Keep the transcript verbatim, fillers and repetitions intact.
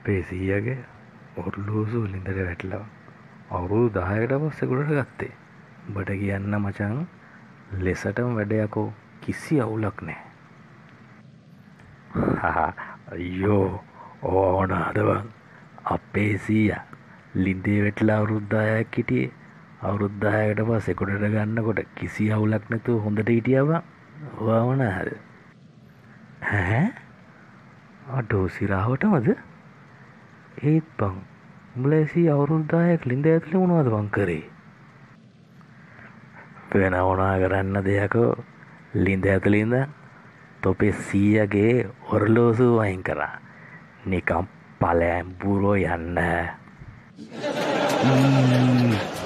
අපේ සීයාගේ ඔර්ලෝසු ලින්දට වැටලා අවුරුදු දහයකට පස්සේ ගොඩට ගත්තේ. උඹට කියන්න මචං ලෙසටම වැඩයකෝ කිසි අවුලක් නැහැ. අයියෝ ඕනාද බං අපේ සීයා ලින්දේ වැටලා අවුරුදු දහයක් හිටියේ. අවුරුදු දහයකට පස්සේ ගොඩට ගන්නකොට කිසි අවුලක් නැතුව හොඳට හිටියා බං. වවනාද? ඈ අඩෝ සිරාවටමද? ඒත් බං උඹලා සී අවුරුදු දහයක් ලින්ද ඇතුලේ මොනවද බං කරේ? වෙන මොනවා කරන්න දෙයක්ෝ ලින්ද ඇතුලේ ඉඳන් තොපේ සීයාගේ ඔරලෝසු වයින් කරා. නිකම් පලයන් බුරෝ යන්න.